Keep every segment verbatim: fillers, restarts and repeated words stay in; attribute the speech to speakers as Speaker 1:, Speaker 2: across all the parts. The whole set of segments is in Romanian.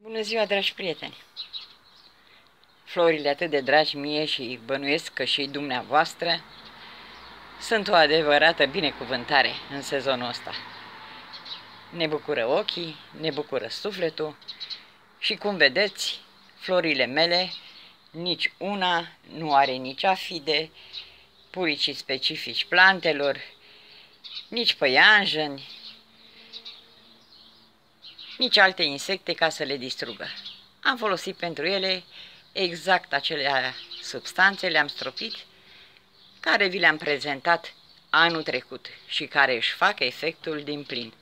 Speaker 1: Bună ziua, dragi prieteni! Florile atât de dragi mie și bănuiesc că și dumneavoastră sunt o adevărată binecuvântare în sezonul ăsta. Ne bucură ochii, ne bucură sufletul și, cum vedeți, florile mele, nici una nu are nici afide, puricii specifici plantelor, nici păianjeni, nici alte insecte ca să le distrugă. Am folosit pentru ele exact acele substanțe, le-am stropit, care vi le-am prezentat anul trecut și care își fac efectul din plin.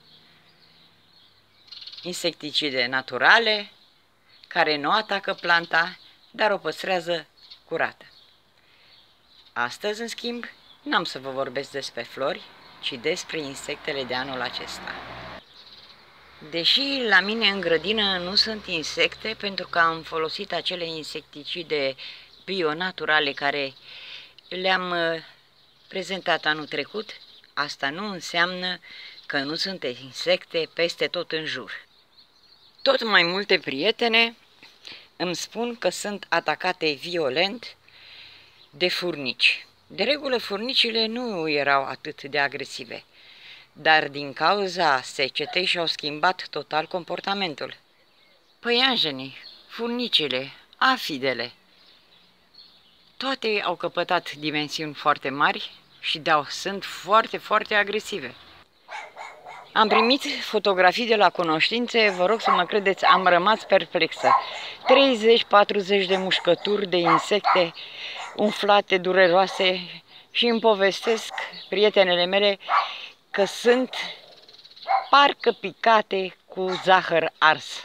Speaker 1: Insecticide naturale, care nu atacă planta, dar o păstrează curată. Astăzi, în schimb, n-am să vă vorbesc despre flori, ci despre insectele de anul acesta. Deși la mine în grădină nu sunt insecte, pentru că am folosit acele insecticide bio-naturale care le-am prezentat anul trecut, asta nu înseamnă că nu sunt insecte peste tot în jur. Tot mai multe prietene îmi spun că sunt atacate violent de furnici. De regulă, furnicile nu erau atât de agresive, dar din cauza secetei și-au schimbat total comportamentul. Păianjenii, furnicile, afidele, toate au căpătat dimensiuni foarte mari și da, sunt foarte, foarte agresive. Am primit fotografii de la cunoștințe, vă rog să mă credeți, am rămas perplexă. treizeci patruzeci de mușcături de insecte umflate, dureroase, și îmi povestesc prietenele mele că sunt parcă picate cu zahăr ars.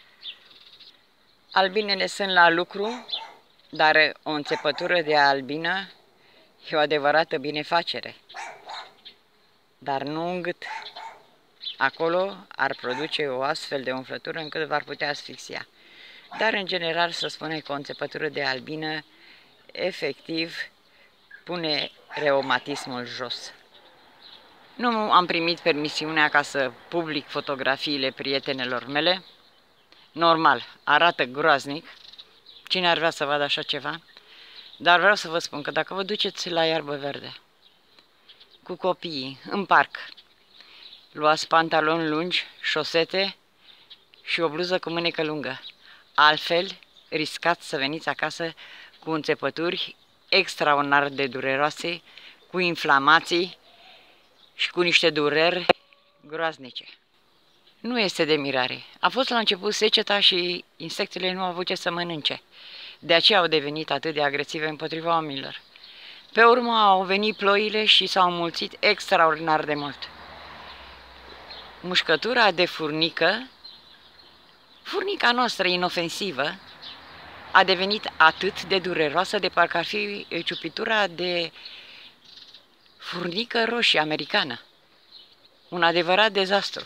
Speaker 1: Albinele sunt la lucru, dar o înțepătură de albină e o adevărată binefacere. Dar nu în gât. Acolo ar produce o astfel de umflătură încât v-ar putea asfixia. Dar în general să spune că o înțepătură de albină efectiv pune reumatismul jos. Nu am primit permisiunea ca să public fotografiile prietenelor mele. Normal, arată groaznic. Cine ar vrea să vadă așa ceva? Dar vreau să vă spun că dacă vă duceți la iarbă verde cu copiii, în parc, luați pantaloni lungi, șosete și o bluză cu mânecă lungă. Altfel, riscați să veniți acasă cu înțepături extraordinar de dureroase, cu inflamații și cu niște dureri groaznice. Nu este de mirare. A fost la început seceta și insectele nu au avut ce să mănânce. De aceea au devenit atât de agresive împotriva oamenilor. Pe urmă au venit ploile și s-au înmulțit extraordinar de mult. Mușcătura de furnică, furnica noastră inofensivă, a devenit atât de dureroasă de parcă ar fi ciupitura de furnică roșie americană. Un adevărat dezastru.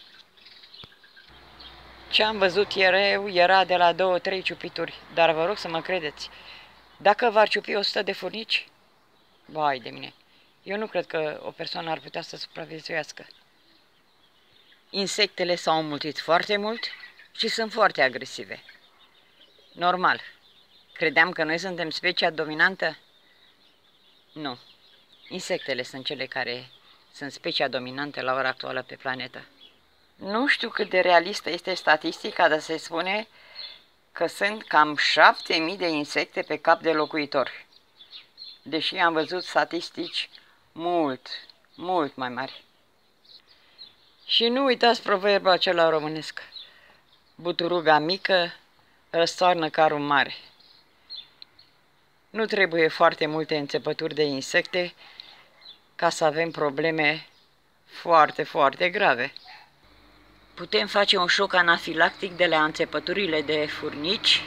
Speaker 1: Ce am văzut eu era de la două, trei ciupituri, dar vă rog să mă credeți, dacă v-ar ciupi o sută de furnici, vai de mine, eu nu cred că o persoană ar putea să supraviețuiască. Insectele s-au înmulțit foarte mult și sunt foarte agresive. Normal. Credeam că noi suntem specia dominantă? Nu. Insectele sunt cele care sunt specia dominantă la ora actuală pe planetă. Nu știu cât de realistă este statistica, dar se spune că sunt cam șapte mii de insecte pe cap de locuitor. Deși am văzut statistici mult, mult mai mari. Și nu uitați proverbul acela românesc. Buturuga mică răstoarnă carul mare. Nu trebuie foarte multe înțepături de insecte ca să avem probleme foarte, foarte grave. Putem face un șoc anafilactic de la înțepăturile de furnici.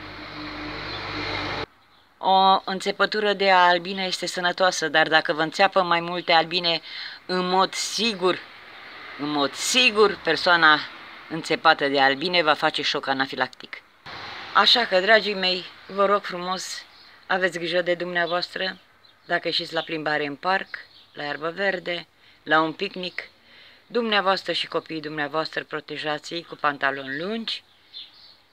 Speaker 1: O înțepătură de albine este sănătoasă, dar dacă vă înțeapă mai multe albine, în mod sigur, în mod sigur, persoana înțepată de albine va face șoc anafilactic. Așa că, dragii mei, vă rog frumos, aveți grijă de dumneavoastră, dacă ieșiți la plimbare în parc, la iarbă verde, la un picnic, dumneavoastră și copiii dumneavoastră protejați-i cu pantaloni lungi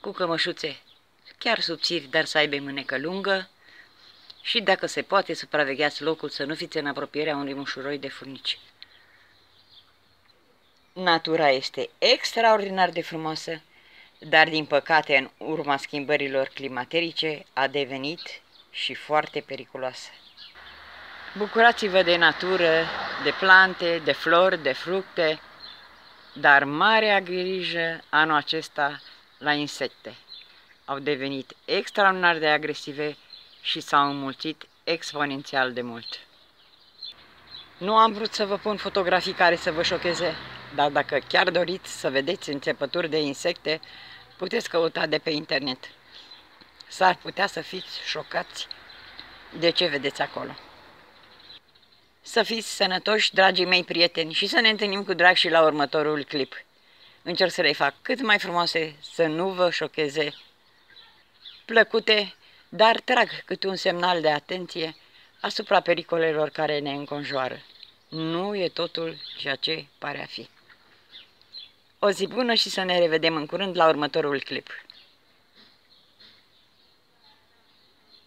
Speaker 1: cu cămășuțe chiar subțiri, dar să aibă mânecă lungă și, dacă se poate, supravegheați locul să nu fiți în apropierea unui mușuroi de furnici. Natura este extraordinar de frumoasă, dar din păcate în urma schimbărilor climaterice a devenit și foarte periculoasă. Bucurați-vă de natură, de plante, de flori, de fructe, dar marea grijă anul acesta la insecte. Au devenit extraordinar de agresive și s-au înmulțit exponențial de mult. Nu am vrut să vă pun fotografii care să vă șocheze, dar dacă chiar doriți să vedeți înțepături de insecte, puteți căuta de pe internet. S-ar putea să fiți șocați de ce vedeți acolo. Să fiți sănătoși, dragii mei prieteni, și să ne întâlnim cu drag și la următorul clip. Încerc să le fac cât mai frumoase, să nu vă șocheze, plăcute, dar trag câte un semnal de atenție asupra pericolelor care ne înconjoară. Nu e totul ceea ce pare a fi. O zi bună și să ne revedem în curând la următorul clip.